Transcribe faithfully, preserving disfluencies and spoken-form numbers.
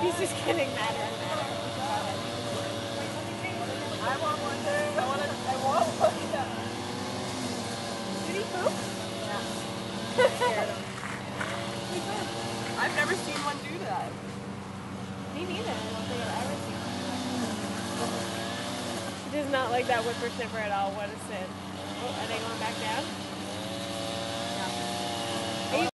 He's just getting madder and madder. I want one too. I want to, I want one. Yeah. Did he poop? Yeah. I scared him. I've never seen one do that. Me neither. I don't think I've ever seen one do that. He does not like that whippersnapper at all. What a sin. Oh, are they going back down?